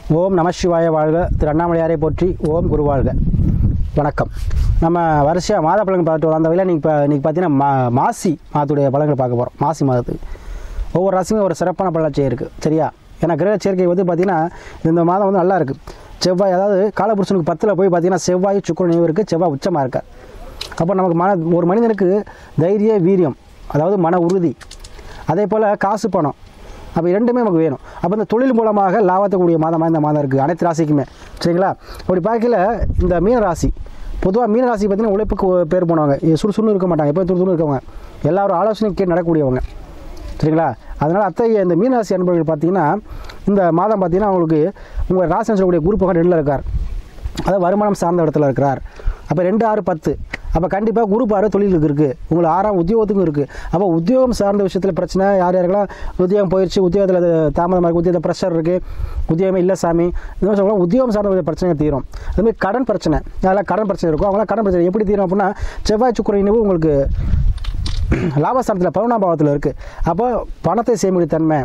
ஓம் நம சிவாய வாழ்க. திரு அண்ணாமலையாரை போற்றி. ஓம் குரு வாழ்க. வணக்கம். நம்ம வரிசையாக மாத பலன்கள் பார்த்துட்டு வரோம். அந்த வகையில் இன்றைக்கி பார்த்தீங்கன்னா மாசி மாதத்துடைய பலன்கள் பார்க்க போகிறோம். மாசி மாதத்துக்கு ஒவ்வொரு ராசிக்கும் ஒரு சிறப்பான பலன் இருக்குது. சரியா? ஏன்னா கிரக சேர்க்கை வந்து பார்த்திங்கன்னா இந்த மாதம் வந்து நல்லா இருக்குது. செவ்வாய், அதாவது காலபுருஷனுக்கு 10ல் போய் பார்த்திங்கன்னா செவ்வாய் சுக்கிரன் நினைவு இருக்குது. செவ்வாய் உச்சமாக இருக்கார். அப்போ நமக்கு ஒரு மனிதனுக்கு தைரிய வீரியம், அதாவது மன உறுதி, அதே போல் காசு பணம், அப்போ இரண்டுமே நமக்கு வேணும். அப்போ இந்த தொழில் மூலமாக லாபத்தக்கூடிய மாதமாக இந்த மாதம் இருக்குது அனைத்து ராசிக்குமே. சரிங்களா? அப்படி பார்க்கல இந்த மீன ராசி, பொதுவாக மீன ராசி பார்த்திங்கன்னா உழைப்புக்கு பேர் போனவங்க, சுறுசுறுன்னு இருக்க மாட்டாங்க, எப்போ துருதுன்னு இருக்கவங்க, எல்லாரும் ஆலோசனை கேட்டு நடக்கக்கூடியவங்க. சரிங்களா? அதனால் அத்தகைய இந்த மீனராசி அன்பர்கள் பார்த்திங்கன்னா இந்த மாதம் பார்த்திங்கன்னா அவங்களுக்கு உங்கள் ராசி சொல்லக்கூடிய குரு பகவான் 2ல் இருக்கார். அதாவது வருமானம் சார்ந்த இடத்துல இருக்கிறார். அப்போ 2, 6, 10. அப்போ கண்டிப்பாக குரு பார்வை தொழிலுக்கு இருக்குது, உங்களுக்கு 6ஆம் உத்தியோகத்துக்கும் இருக்குது. அப்போ உத்தியோகம் சார்ந்த விஷயத்தில் பிரச்சனை, யாருக்கெல்லாம் உத்தியோகம் போயிடுச்சு, உத்தியோகத்தில் தாமதமாக இருக்குது, உத்தியோகத்தில் ப்ரெஷர் இருக்குது, உத்தியோகமே இல்லை சாமி, இந்த மாதிரி சொல்லலாம், உத்தியோகம் சார்ந்த பிரச்சனை தீரும். அதுமாதிரி கடன் பிரச்சனை, அதெல்லாம் கடன் பிரச்சனை இருக்கும். அவங்களாம் கடன் பிரச்சனை எப்படி தீரும் அப்படின்னா, செவ்வாய் சுக்கிரன் நினைவு உங்களுக்கு லாபஸ்தானத்தில் 11ஆம் பாவத்தில் இருக்குது. அப்போ பணத்தை சேமிக்கும் தன்மை,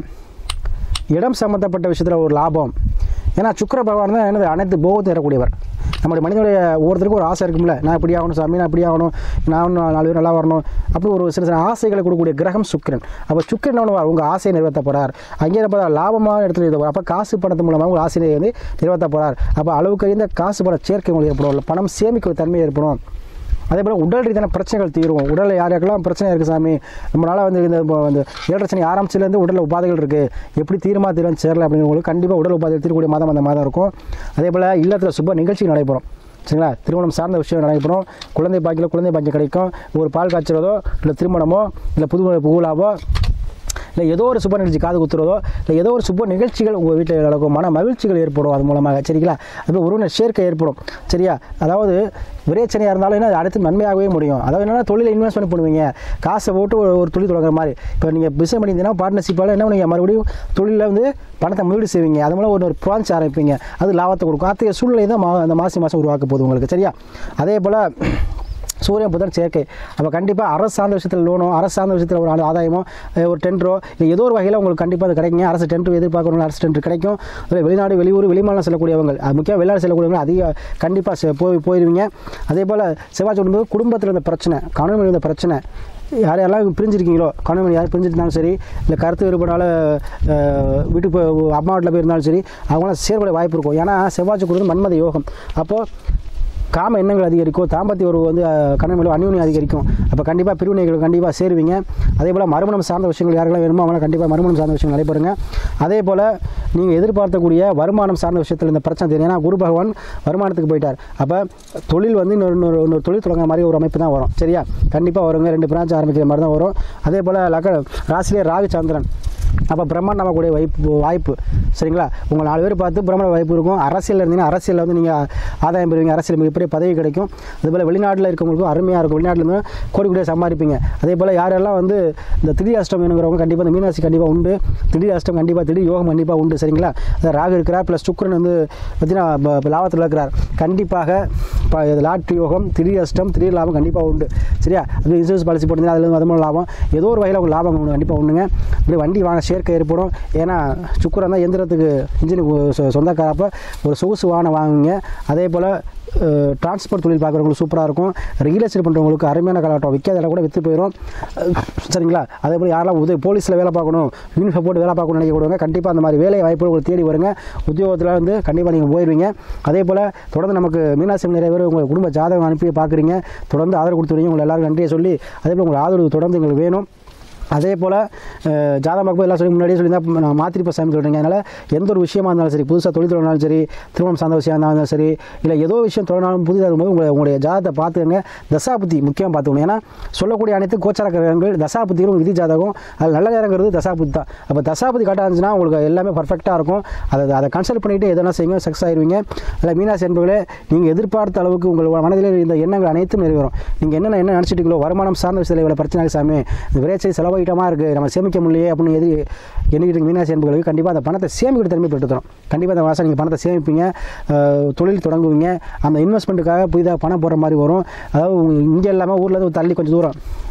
இடம் சம்மந்தப்பட்ட விஷயத்தில் ஒரு லாபம். ஏன்னா சுக்கிர பகவான் தான் என்னது அனைத்து போகத்தை தரக்கூடியவர். நம்முடைய மனிதனுடைய ஒவ்வொருத்தருக்கும் ஒரு ஆசை இருக்கும்ல, நான் இப்படி ஆகணும் சாமி, நான் இப்படி ஆகணும், நான் 4 பேர் நல்லா வரணும், அப்படி ஒரு சில ஆசைகளை கொடுக்கக்கூடிய கிரகம் சுக்கிரன். அப்போ சுக்கிரன் என்ன பண்ணுவார், உங்கள் ஆசையை நிறைவேற்ற போகிறார். அங்கே என்ன லாபமான இடத்துல இருக்க போகிறார். அப்போ காசு பணத்து மூலமாக உங்கள் ஆசையை வந்து நிறைவேற்ற போகிறார். அப்போ அளவுக்கு இந்த காசு பண சேர்க்கை உங்களுக்கு ஏற்படும், பணம் சேமிக்க தன்மை ஏற்படும். அதே போல் உடல் ரீதியான பிரச்சனைகள் தீரும். உடலில் யாருக்கெல்லாம் பிரச்சனை இருக்குது சாமி, நம்மளால் வந்து இந்த 7 பிரச்சனை ஆரம்பிச்சிலேருந்து உடலில் உபாதைகள் இருக்குது, எப்படி தீருமா தீரும் சேரல அப்படிங்கிறவங்களுக்கு கண்டிப்பாக உடல் உபாதை தீர்க்கக்கூடிய மாதம் அந்த மாதம் இருக்கும். அதே போல் இல்லத்தில் சுப நிகழ்ச்சி நடைபெறும். சரிங்களா? திருமணம் சார்ந்த விஷயம் நடைபெறும். குழந்தை பாக்கியம் கிடைக்கும். ஒரு பால் காய்ச்சலதோ, இல்லை திருமணமோ, இல்லை புது புகழாவோ, இல்லை ஏதோ ஒரு சுப நிகழ்ச்சி, காது குத்துறதோ, இல்லை ஏதோ ஒரு சுப நிகழ்ச்சிகள் உங்கள் வீட்டில் நடக்கும். மன மகிழ்ச்சிகள் ஏற்படும் அது மூலமாக. சரிங்களா? அதுமாதிரி உறவினர் சேர்க்கை ஏற்படும். சரியா? அதாவது விரைச்சனையாக இருந்தாலும் என்ன அடுத்து நன்மையாகவே முடியும். அதாவது என்னென்னா தொழிலை இன்வெஸ்ட்மெண்ட் பண்ணுவீங்க, காசை போட்டு ஒரு தொழில் தொடங்குற மாதிரி. இப்போ நீங்கள் பிஸ்னஸ் பண்ணியிருந்தீங்கன்னா பார்ட்னர்ஷிப்பால் என்ன பண்ணுவீங்க, மறுபடியும் தொழிலில் வந்து பணத்தை முதலீடு செய்வீங்க. அது மூலம் ஒரு பிரான்ச் ஆரம்பிப்பீங்க, அது லாபத்தை கொடுக்கும். அத்தகைய சூழ்நிலை தான் அந்த மாதம் உருவாக்க போகுது உங்களுக்கு. சரியா? அதே போல் சூரியன் புதன் சேர்க்கை. அப்போ கண்டிப்பாக அரசு சார்ந்த விஷயத்தில் லோனோ, அரசு சார்ந்த விஷயத்தில் ஒரு ஆதாயமோ, ஒரு டெண்டரோ, இல்லை ஏதோ ஒரு வகையில் உங்களுக்கு கண்டிப்பாக அது கிடைக்குங்க. அரசு டெண்டர் எதிர்பார்க்குறவங்க அரசு டெண்டர் கிடைக்கும். அதில் வெளிநாடு, வெளியூர், வெளிமாநிலம் செல்லக்கூடியவங்க, அது முக்கியமாக வெளிநாடு செல்லக்கூடியவங்க அதிக கண்டிப்பாக போயிடுவீங்க. அதே போல் செவ்வாய் சொல்லும்போது குடும்பத்தில் இருந்த பிரச்சனை, கணவன் இருந்த பிரச்சனை, யாரெல்லாம் பிரிஞ்சிருக்கீங்களோ, கணவன் யார் பிரிஞ்சிருந்தாலும் சரி, இல்லை கருத்து வேறுபாடால் வீட்டுக்கு அம்மா வீட்டில் போயிருந்தாலும் சரி, அவங்களாம் சேர்பட வாய்ப்பு இருக்கும். ஏன்னா செவ்வாய் கொடுத்து மன்மத யோகம். அப்போது காம எண்ணங்கள் அதிகரிக்கும், தாம்பத்திய ஒரு வந்து கணவன் அந்யோன்யம் அதிகரிக்கும். அப்போ கண்டிப்பாக பிரிவினைகள் கண்டிப்பாக சேருவீங்க. அதே போல் மறுமணம் சார்ந்த விஷயங்கள் யாரெல்லாம் வேணுமோ அவங்களாம் கண்டிப்பாக மறுமணம் சார்ந்த விஷயங்கள் நடைபெறுங்க. அதே போல் நீங்கள் எதிர்பார்க்கக்கூடிய வருமானம் சார்ந்த விஷயத்தில் இந்த பிரச்சனை தெரியும். ஏன்னா குரு பகவான் வருமானத்துக்கு போயிட்டார். அப்போ தொழில் வந்து இன்னொரு தொழில் தொடங்குற மாதிரி ஒரு அமைப்பு தான் வரும். சரியா? கண்டிப்பாக வருங்க. 2 பிரான்ச் ஆரம்பிக்கிற மாதிரி தான் வரும். அதே போல் ராசிலே ராகு சந்திரன், அப்போ பிரம்மாண்டமாகக்கூடிய வாய்ப்பு. சரிங்களா? உங்கள் 4 பேர் பார்த்து பிரம்மாண்ட வாய்ப்பு இருக்கும். அரசியலில் இருந்தீங்கன்னா அரசியலில் வந்து நீங்கள் ஆதாயம் பெறுவீங்க, அரசியல் மிகப்பெரிய பதவி கிடைக்கும். அதேபோல் வெளிநாட்டில் இருக்கவங்களுக்கும் அருமையாக இருக்கும், வெளிநாட்டில் இருந்து கோடி சம்பாதிப்பீங்க. அதே போல் யாரெல்லாம் வந்து இந்த திடீர் அஷ்டம் வேணுங்கிறவங்க கண்டிப்பாக இந்த மீனராசி கண்டிப்பாக உண்டு. திடீர் அஷ்டம் கண்டிப்பாக, திடீர் யோகம் கண்டிப்பாக உண்டு. சரிங்களா? அதை ராகு இருக்கிறார், ப்ளஸ் சுக்கிரன் வந்து பார்த்தீங்கன்னா லாபத்தில் இருக்கிறார். கண்டிப்பாக லாட்ரி யோகம், திடீர் அஷ்டம், திடீர் லாபம் கண்டிப்பாக உண்டு. சரியா? அது இன்சூரன்ஸ் பாலிசி போட்டிங்கன்னா அதில் அது மூலம் லாபம், ஏதோ ஒரு வகையில் உங்களுக்கு லாபம் கண்டிப்பாக உண்டுங்க. இப்படி வண்டி வாங்க சேர்க்கை ஏற்படும். ஏன்னா சுக்கிரன் தான் எந்திரத்துக்கு இன்ஜினுக்கு சொந்தக்காரப்போ ஒரு சொகுசு வாகனம் வாங்குங்க. அதே போல் டிரான்ஸ்போர்ட் தொழில் பார்க்குறவங்களுக்கு சூப்பராக இருக்கும். ரியல் எஸ்டேட் பண்ணுறவங்களுக்கு அருமையான காலகட்டம், விற்காதெல்லாம் கூட விற்று போயிடும். சரிங்களா? அதே போல் யாரெல்லாம் போலீஸில் வேலை பார்க்கணும், யூனிஃபார்ம் போட்டு வேலை பார்க்கணும்னு நினைக்கக்கூடாங்க, கண்டிப்பாக அந்த மாதிரி வேலை வாய்ப்புகள் உங்களுக்கு தேடி வருங்க. உத்தியோகத்தில் வந்து கண்டிப்பாக நீங்கள் போயிடுவீங்க. அதே போல் தொடர்ந்து நமக்கு மீனாட்சி நிறைய பேர் உங்கள் குடும்ப ஜாதகம் அனுப்பி பார்க்குறீங்க, தொடர்ந்து ஆதரவு கொடுத்துருவீங்க. உங்களை எல்லாரும் நன்றியை சொல்லி அதே போல் உங்கள் ஆதரவு தொடர்ந்து எங்களுக்கு வேணும். அதே போல் ஜாதகம் பார்க்கும்போது எல்லாம் சொல்லி முன்னாடியே சொல்லி தான் நான் மாத்திரிப்ப சாமி சொல்கிறீங்க. அதனால் எந்த ஒரு விஷயமா இருந்தாலும் சரி, புதுசாக தொழில் தொடங்கினாலும் சரி, திருமணம் சார்ந்த விஷயம் இருந்தாலும் சரி, இல்லை ஏதோ விஷயம் தொடங்கினாலும் புதிதாக இருக்கும்போது உங்களுடைய ஜாதகத்தை பார்த்துக்கங்க. தசாபுத்தி முக்கியம் பார்த்துக்கணும். ஏன்னா சொல்லக்கூடிய அனைத்து கோச்சார கிரகங்கள் தசாபுத்திகளும் விதி ஜாதகம், அது நல்ல நேரங்கிறது தசாபுத்தி தான். அப்போ தசாபுத்தி கரெக்டாக இருந்துச்சுன்னா உங்களுக்கு எல்லாமே பர்ஃபெக்டாக இருக்கும். அதை கன்சல்ட் பண்ணிவிட்டு எதனா செய்யுங்க, சக்ஸஸ் ஆயிடுவீங்க. அதில் மீனாட்சி என்பர்களே, நீங்கள் எதிர்பார்த்த அளவுக்கு உங்கள் மனதில் இந்த எண்ணங்கள் அனைத்தும் நிறைவேறும். நீங்கள் என்ன நினச்சிட்டீங்களோ, வருமானம் சார்ந்த விஷயத்தில் இவ்வளோ பிரச்சனை சாமி, இந்த விரைச்சை செலவு ஐட்டமாக இருக்குது, நம்ம சேமிக்க முடியலையே அப்படின்னு எண்ணிக்கிட்டு மீனாட்சி என்பர்களுக்கு கண்டிப்பாக அந்த பணத்தை சேமிக்கிட்டு தன்மை பெற்று தரும். கண்டிப்பாக அந்த மாதம் நீங்கள் பணத்தை சேமிப்பீங்க, தொழில் தொடங்குவீங்க. அந்த இன்வெஸ்ட்மெண்ட்டுக்காக புதிதாக பணம் போடுற மாதிரி வரும். அதாவது இங்கே இல்லாமல் ஊரில் இருந்து தள்ளி கொஞ்சம் தூரம்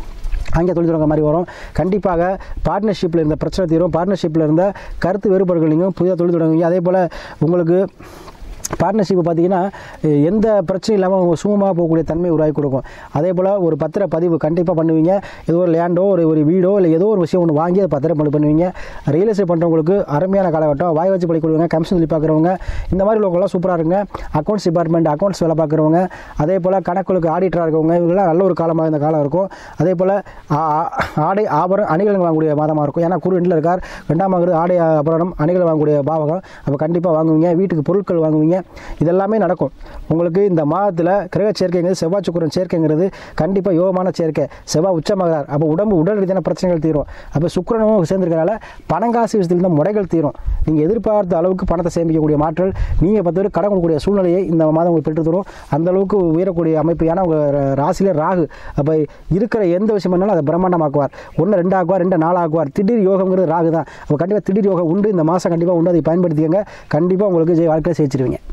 அங்கே தொழில் தொடங்குற மாதிரி வரும். கண்டிப்பாக பார்ட்னர்ஷிப்பில் இருந்த பிரச்சனை தீரும். பார்ட்னர்ஷிப்பில் இருந்த கருத்து வேறுபாடுகள் நீங்கள் புதிதாக தொழில் தொடங்குவீங்க. அதே போல் உங்களுக்கு பார்ட்னர்ஷிப்பை பார்த்தீங்கன்னா எந்த பிரச்சனையும் இல்லாமல் அவங்க சுமமாக போகக்கூடிய தன்மை உருவாக்கி கொடுக்கும். அதே போல் ஒரு பத்திர பதிவு கண்டிப்பாக பண்ணுவீங்க. ஏதோ ஒரு லேண்டோ ஒரு வீடோ இல்லை ஏதோ ஒரு விஷயம் ஒன்று வாங்கி அதை பத்திரம் பண்ணுவீங்க. ரியல் எஸ்டேட் பண்ணுறவங்களுக்கு அருமையான காலகட்டம். வாய் வச்சு படி கொடுங்க. கமிஷன் சொல்லி பார்க்குறவங்க இந்த மாதிரி லோக்கெல்லாம் சூப்பராக இருங்க. அக்கௌண்ட்ஸ் டிபார்ட்மெண்ட் அக்கௌண்ட்ஸ் வேலை பார்க்குறவங்க, அதே போல் கணக்குகளுக்கு ஆடிட்டராக இருக்கவங்க, இவங்களாம் நல்ல ஒரு காலமாக இந்த காலம் இருக்கும். அதே போல் ஆடை ஆபரணம் அணிகள் வாங்கக்கூடிய மாதமாக இருக்கும். ஏன்னா குரு ரெண்டில் இருக்கார். 2ஆம் ஆண்டு ஆடை ஆபரணம் அணிகள் வாங்கக்கூடிய பாவகம். அப்போ கண்டிப்பாக வாங்குவீங்க. வீட்டுக்கு பொருட்கள் வாங்குவீங்க. இதெல்லாமே நடக்கும். உங்களுக்கு இந்த மாதத்தில் கிரக சேர்க்கைங்கிறது செவ்வாய் சுக்கிரன் சேர்க்கைங்கிறது கண்டிப்பாக யோகமான சேர்க்கை. செவ்வாய் உச்சமாகிறார். அப்போ உடல் ரீதியான பிரச்சனைகள் தீரும். அப்போ சுக்கிரனும் சேர்ந்திருக்கிறனால பணங்காசு விஷயத்தில் இருந்த முறைகள் தீரும். நீங்கள் எதிர்பார்த்த அளவுக்கு பணத்தை சேமிக்கக்கூடிய மாற்றல், நீங்கள் 10 பேர் கடன் கொடுக்கக்கூடிய சூழ்நிலையை இந்த மாதம் உங்களுக்கு பெற்று தரும். அந்த அளவுக்கு உயரக்கூடிய அமைப்பு. ஏன்னா உங்கள் ராசியிலே ராகு. அப்போ இருக்கிற எந்த விஷயம் பண்ணாலும் அதை பிரம்மாண்டமாக்குவார். 1 2 ஆக்குவார், 2 4 ஆக்குவார். திடீர் யோகங்கிறது ராகு தான். அப்போ கண்டிப்பாக திடீர் யோகம் உண்டு. இந்த மாதம் கண்டிப்பாக உண்டு. அதை பயன்படுத்திக்கங்க. கண்டிப்பாக உங்களுக்கு வாழ்க்கையை ஜெயிச்சிருவீங்க.